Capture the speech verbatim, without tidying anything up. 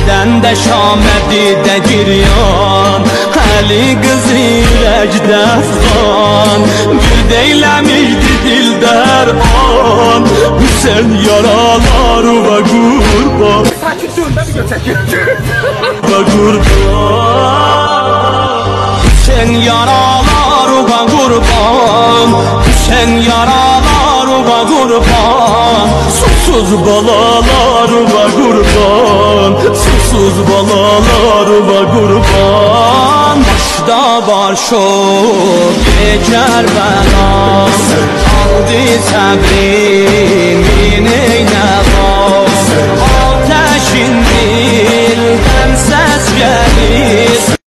Gedəndə şamədidə giryan, Əli qız ürəkdə əfqan, bir deyləmirdi dildər an, Hüseyin yaraları və qurban. Sakin durun da bir göçək. Və qurban, Hüseyin yaraları və qurban, Hüseyin yaraları və qurban, susuz balalar və qurban, susuz balalar və qurban. Başda var şok, Kərbəla aldı səbri